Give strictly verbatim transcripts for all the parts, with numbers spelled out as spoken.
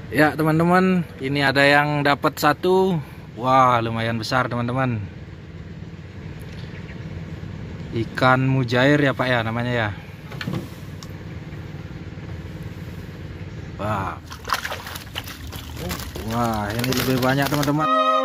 Ya teman-teman, ini ada yang dapat satu. Wah, lumayan besar teman-teman. Ikan mujair ya Pak ya namanya ya. Wah. Wah, ini lebih banyak teman-teman.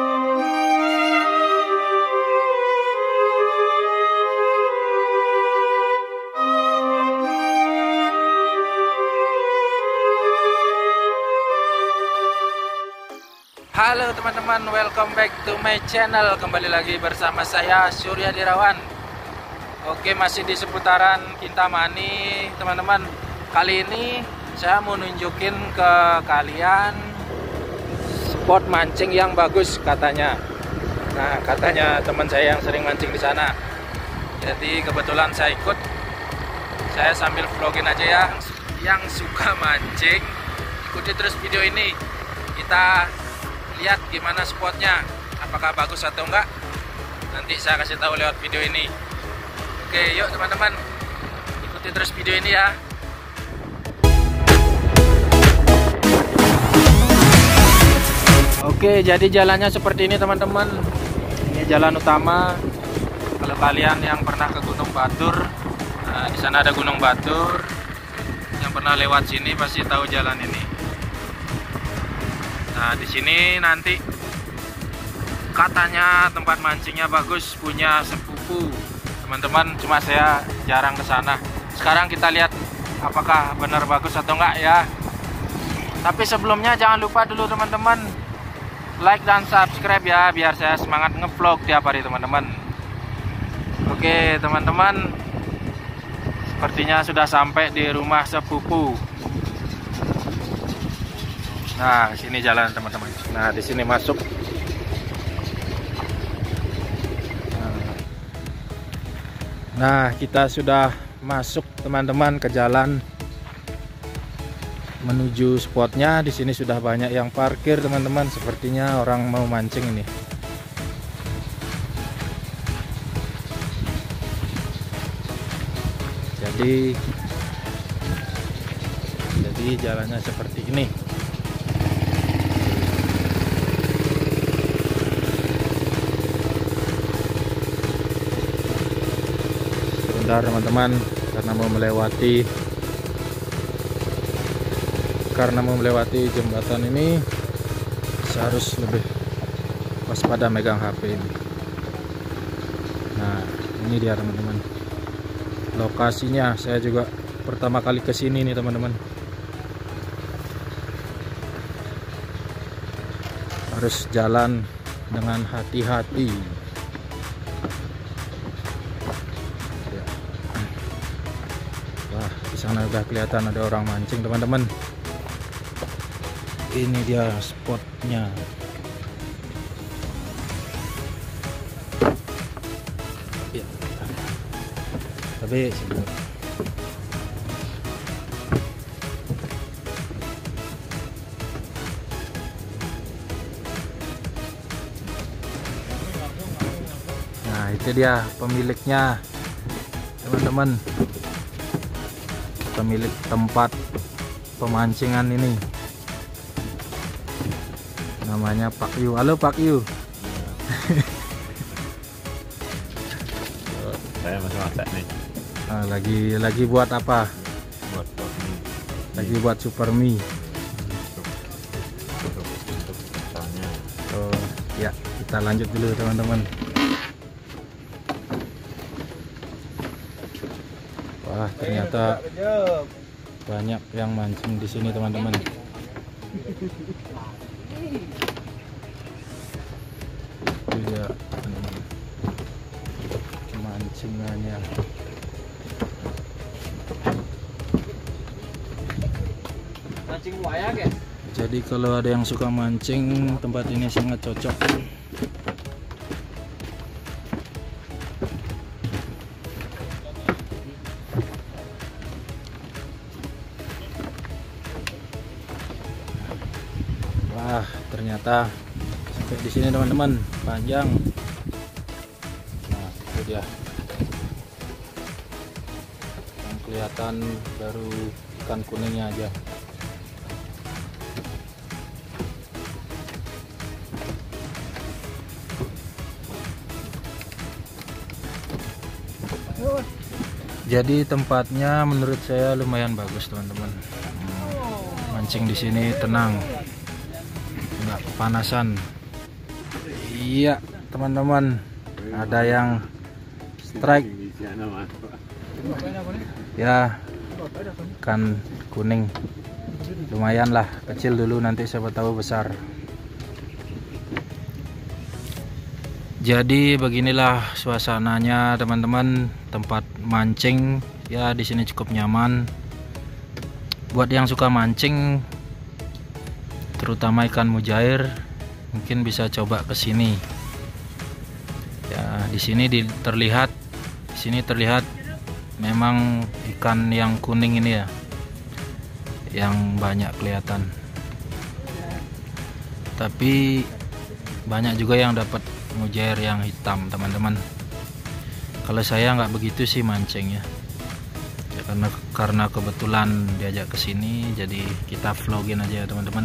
Halo teman-teman, welcome back to my channel. Kembali lagi bersama saya Surya Dirawan. Oke, masih di seputaran Kintamani teman-teman. Kali ini saya mau nunjukin ke kalian spot mancing yang bagus katanya. Nah, katanya teman saya yang sering mancing di sana. Jadi kebetulan saya ikut. Saya sambil vlogin aja ya. Yang suka mancing, ikuti terus video ini. Kita lihat gimana spotnya, apakah bagus atau enggak, nanti saya kasih tahu lewat video ini. Oke, yuk teman-teman, ikuti terus video ini ya. Oke, jadi jalannya seperti ini teman-teman. Ini jalan utama. Kalau kalian yang pernah ke Gunung Batur, nah, di sana ada Gunung Batur. Yang pernah lewat sini pasti tahu jalan ini. Nah, di sini nanti katanya tempat mancingnya bagus, punya sepupu teman-teman. Cuma saya jarang ke sana. Sekarang kita lihat apakah benar bagus atau enggak ya. Tapi sebelumnya jangan lupa dulu teman-teman, like dan subscribe ya, biar saya semangat ngevlog tiap hari teman-teman. Oke teman-teman, sepertinya sudah sampai di rumah sepupu. Nah, sini jalan teman-teman. Nah, di sini masuk. Nah, kita sudah masuk teman-teman ke jalan menuju spotnya. Di sini sudah banyak yang parkir teman-teman. Sepertinya orang mau mancing ini. Jadi, jadi jalannya seperti ini. Teman-teman, karena mau melewati karena mau melewati jembatan ini, saya harus lebih waspada megang H P ini. Nah, ini dia teman-teman, lokasinya. Saya juga pertama kali ke sini nih teman-teman. Harus jalan dengan hati-hati. Di sana udah kelihatan ada orang mancing teman-teman. Ini dia spotnya. Ya. Tapi sebelum nah, itu dia pemiliknya teman-teman, pemilik tempat pemancingan ini, namanya Pak Yu. Halo Pak Yu. Saya masih masak nih. Nah, lagi lagi buat apa? Buat buat mie. Lagi buat super mie. Untuk untuk untuk misalnya. Oh ya, kita lanjut dulu teman-teman. Wah, ternyata banyak yang mancing di sini teman-teman. Iya, mancingannya. Mancing buaya guys. Jadi kalau ada yang suka mancing, tempat ini sangat cocok. Wah, ternyata sampai di sini teman-teman, panjang. Nah, itu dia. Yang kelihatan baru ikan kuningnya aja. Jadi tempatnya menurut saya lumayan bagus teman-teman. Hmm, mancing di sini tenang, nggak kepanasan. Iya teman-teman, ada yang strike. Ya, ikan kuning. Lumayan lah, kecil dulu nanti siapa tahu besar. Jadi beginilah suasananya teman-teman, tempat mancing ya di sini cukup nyaman. Buat yang suka mancing, terutama ikan mujair, mungkin bisa coba ke sini. Ya di sini di, terlihat, di sini terlihat memang ikan yang kuning ini ya, yang banyak kelihatan. Tapi banyak juga yang dapat mujair yang hitam teman-teman. Kalau saya nggak begitu sih mancing ya, ya karena karena kebetulan diajak ke sini, jadi kita vlogin aja ya teman-teman.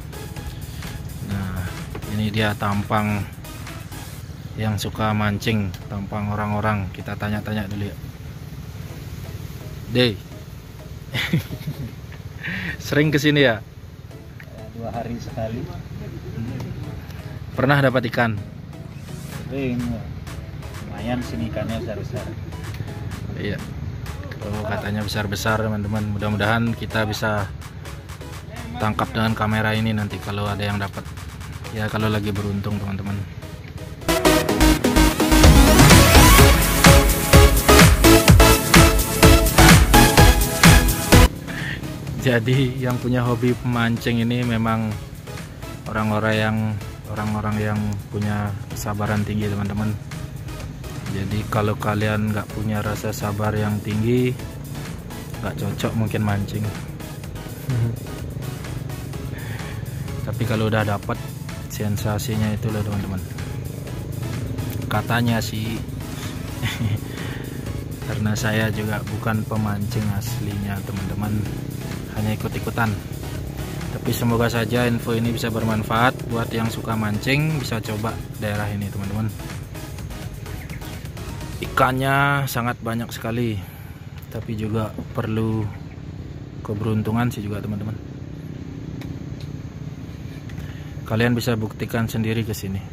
Nah ini dia tampang yang suka mancing, tampang orang-orang. Kita tanya-tanya dulu ya. Dey, sering kesini ya? Dua hari sekali. Pernah dapat ikan? Sering. Lumayan sini ikannya besar-besar. Iya. Oh katanya besar-besar teman-teman. Mudah-mudahan kita bisa tangkap dengan kamera ini nanti kalau ada yang dapat. Ya kalau lagi beruntung teman-teman. Jadi yang punya hobi memancing ini memang orang-orang yang orang-orang yang punya kesabaran tinggi teman-teman. Jadi kalau kalian nggak punya rasa sabar yang tinggi, nggak cocok mungkin mancing. Tapi kalau udah dapat, sensasinya itu loh teman-teman. Katanya sih, karena saya juga bukan pemancing aslinya teman-teman, hanya ikut-ikutan. Tapi semoga saja info ini bisa bermanfaat buat yang suka mancing, bisa coba daerah ini teman-teman. Ikannya sangat banyak sekali, tapi juga perlu keberuntungan sih juga teman-teman. Kalian bisa buktikan sendiri ke sini,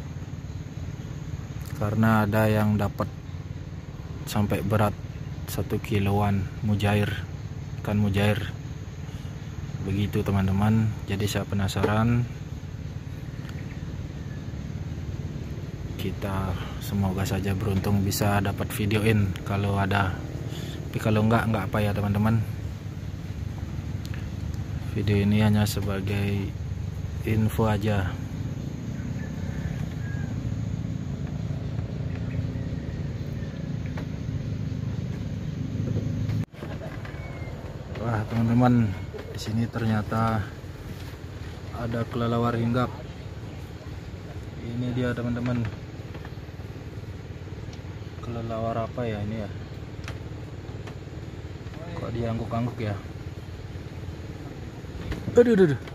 karena ada yang dapat sampai berat satu kiloan mujair, ikan mujair. Begitu teman-teman. Jadi saya penasaran. Kita semoga saja beruntung bisa dapat videoin kalau ada. Tapi kalau enggak, enggak apa ya teman-teman. Video ini hanya sebagai info aja. Wah teman-teman, di sini ternyata ada kelelawar hinggap. Ini dia teman-teman. Kelelawar apa ya ini ya? Kok dia angguk-angguk ya? Aduh, aduh, aduh.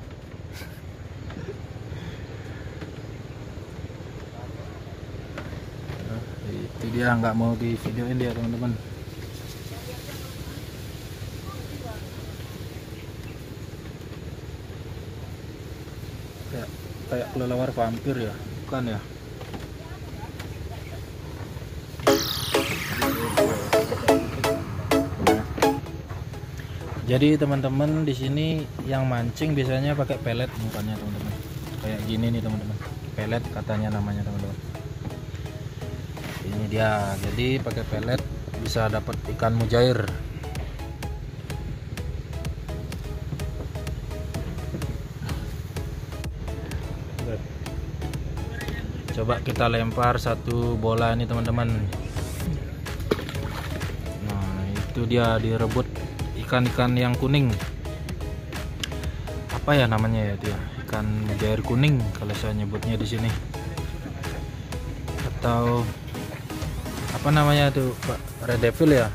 Nah, itu dia, nggak mau di videoin dia teman-teman. Kayak kayak kelelawar vampir ya, bukan ya? Jadi teman-teman di sini yang mancing biasanya pakai pelet mukanya teman-teman. Kayak gini nih teman-teman. Pelet katanya namanya teman-teman. Ini dia. Jadi pakai pelet bisa dapat ikan mujair. Coba kita lempar satu bola ini teman-teman. Nah, itu dia direbut ikan-ikan yang kuning. Apa ya namanya ya itu ya? Ikan mujair kuning kalau saya nyebutnya di sini. Atau apa namanya tuh, Pak? Red Devil ya?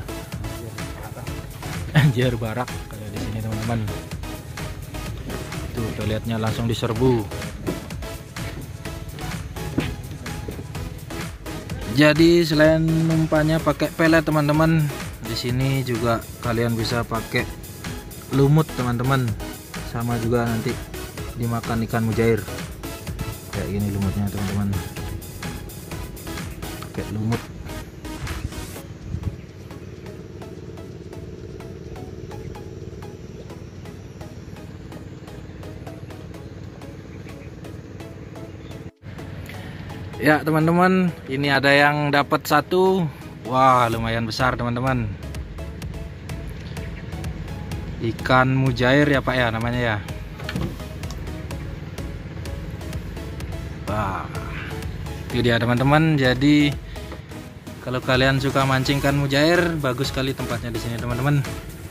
Anjir barak kayak di sini teman-teman. Tuh, lihatnya langsung diserbu. Jadi selain umpannya pakai pelet teman-teman, Di sini juga kalian bisa pakai lumut teman-teman, sama juga nanti dimakan ikan mujair kayak gini lumutnya teman-teman, pakai lumut. Ya teman-teman, ini ada yang dapat satu. Wah, lumayan besar teman-teman. Ikan mujair ya Pak ya namanya ya. Wah, itu dia teman-teman. Jadi kalau kalian suka mancing ikan mujair, bagus sekali tempatnya di sini teman-teman.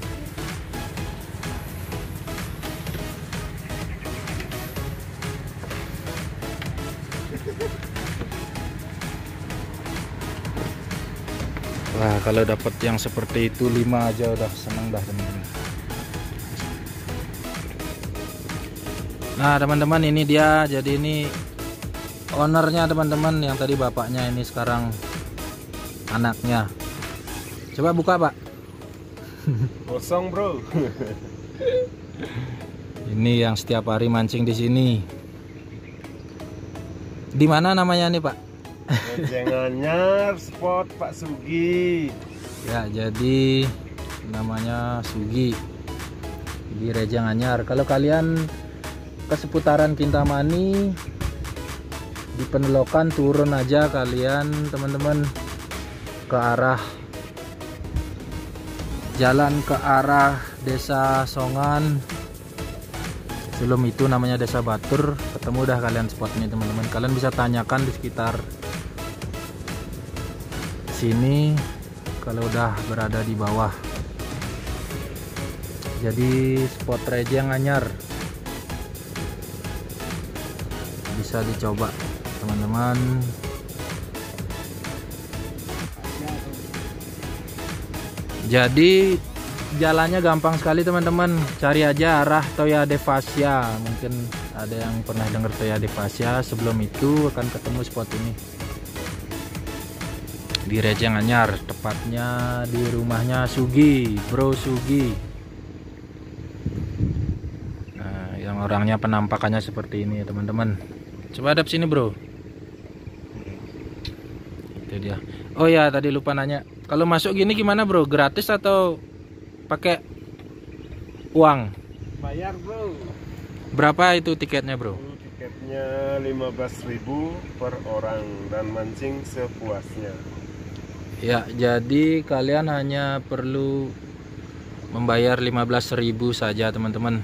Wah, kalau dapat yang seperti itu lima aja udah seneng dah teman-teman. Nah teman-teman, ini dia. Jadi ini ownernya teman-teman, yang tadi bapaknya, ini sekarang anaknya. Coba buka Pak. Kosong bro. Ini yang setiap hari mancing di sini. Di mana namanya nih Pak? Rejeng Anyar, spot Pak Sugi. Ya, jadi namanya Sugi di Rejeng Anyar. Kalau kalian ke seputaran Kintamani, di Penelokan turun aja kalian teman-teman ke arah jalan ke arah Desa Songan. Sebelum itu namanya Desa Batur. Ketemu dah kalian spot ini teman-teman. Kalian bisa tanyakan di sekitar sini kalau udah berada di bawah. Jadi spot Rejeng Anyar bisa dicoba teman-teman. Jadi jalannya gampang sekali teman-teman. Cari aja arah Toyade Fasya. Mungkin ada yang pernah dengar Toyade Fasya. Sebelum itu akan ketemu spot ini di Rejeng Anyar, tepatnya di rumahnya Sugi, Bro Sugi. Nah, yang orangnya penampakannya seperti ini ya teman-teman. Coba hadap sini bro. Itu dia. Oh ya, tadi lupa nanya. Kalau masuk gini gimana bro? Gratis atau pakai uang? Bayar bro. Berapa itu tiketnya bro? Tiketnya lima belas ribu per orang dan mancing sepuasnya. Ya, jadi kalian hanya perlu membayar lima belas ribu saja teman-teman.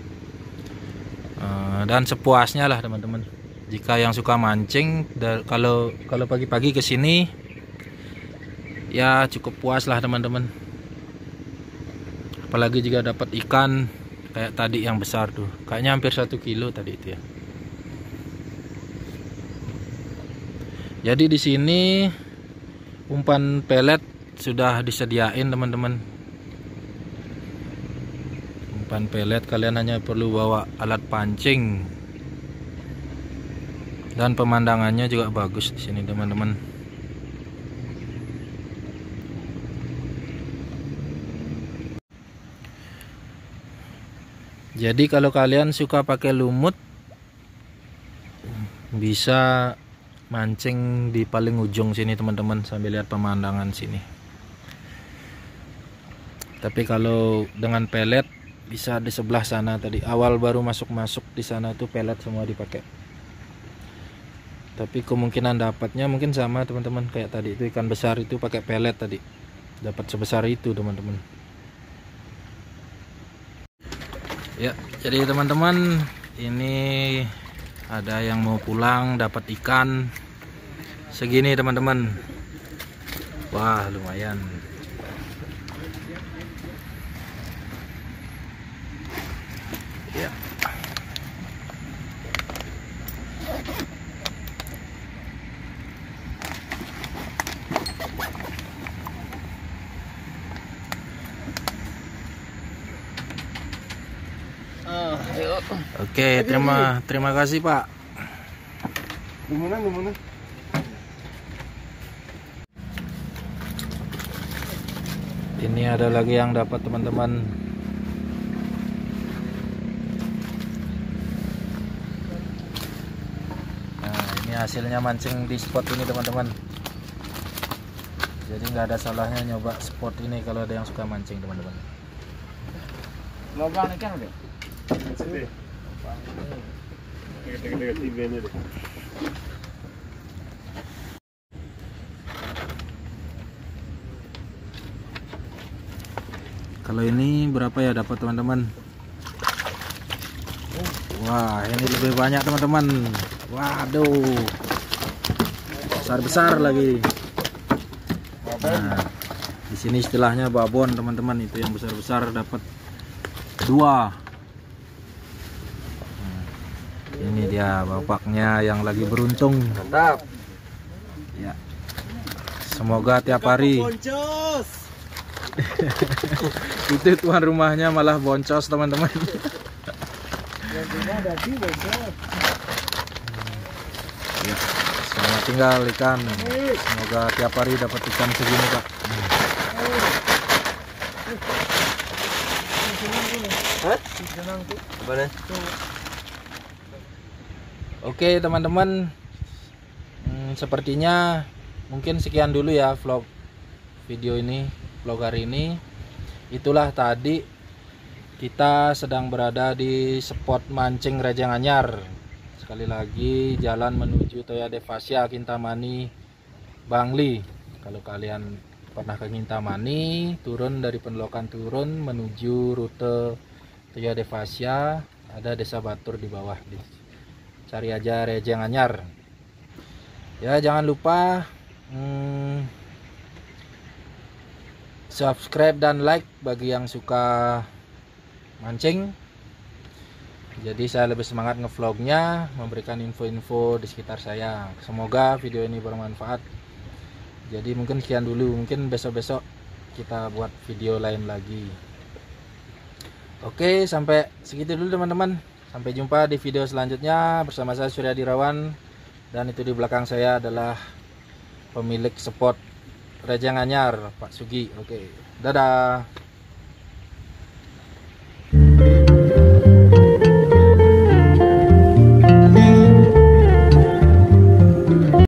Dan sepuasnya lah teman-teman. Jika yang suka mancing, kalau kalau pagi-pagi ke sini ya cukup puas lah teman-teman. Apalagi jika dapat ikan kayak tadi yang besar tuh. Kayaknya hampir satu kilo tadi itu ya. Jadi di sini umpan pelet sudah disediain teman-teman. Umpan pelet kalian hanya perlu bawa alat pancing. Dan pemandangannya juga bagus di sini teman-teman. Jadi kalau kalian suka pakai lumut, bisa mancing di paling ujung sini teman-teman, sambil lihat pemandangan sini. Tapi kalau dengan pelet bisa di sebelah sana tadi. Awal baru masuk-masuk di sana tuh pelet semua dipakai. Tapi kemungkinan dapatnya mungkin sama teman-teman, kayak tadi itu ikan besar itu pakai pelet tadi. Dapat sebesar itu teman-teman. Ya, jadi teman-teman, ini ada yang mau pulang dapat ikan segini teman-teman. Wah, lumayan. Ya. Oke, terima terima kasih Pak. Gimana gimana? Ini ada lagi yang dapat teman-teman. Nah, ini hasilnya mancing di spot ini teman-teman. Jadi nggak ada salahnya nyoba spot ini kalau ada yang suka mancing teman-teman. Lubang ikan udah. Sini. Dekat-dekat T V ini deh. Kalau ini berapa ya dapat teman-teman? Wah, ini lebih banyak teman-teman. Waduh, besar-besar lagi. Nah, di sini istilahnya babon teman-teman, itu yang besar-besar dapat dua. Nah, ini dia bapaknya yang lagi beruntung. Mantap. Ya, semoga tiap hari. Itu tuan rumahnya malah boncos teman-teman. Ya, selamat tinggal ikan. Semoga tiap hari dapat ikan segini Pak. Oke teman-teman, hmm, sepertinya mungkin sekian dulu ya vlog video ini, vlog hari ini. Itulah tadi kita sedang berada di spot mancing Rejenganyar. Sekali lagi jalan menuju Toya Devasya, Kintamani, Bangli. Kalau kalian pernah ke Kintamani, turun dari Pendokan turun menuju rute Toya Devasya, ada Desa Batur di bawah. Cari aja Rejenganyar. Ya jangan lupa hmm, subscribe dan like bagi yang suka mancing. Jadi saya lebih semangat ngevlognya, memberikan info-info di sekitar saya. Semoga video ini bermanfaat. Jadi mungkin sekian dulu, mungkin besok-besok kita buat video lain lagi. Oke, sampai segitu dulu teman-teman. Sampai jumpa di video selanjutnya bersama saya Surya Dirawan. Dan itu di belakang saya adalah pemilik spot Rejenganyar, Pak Sugi. Oke, dadah.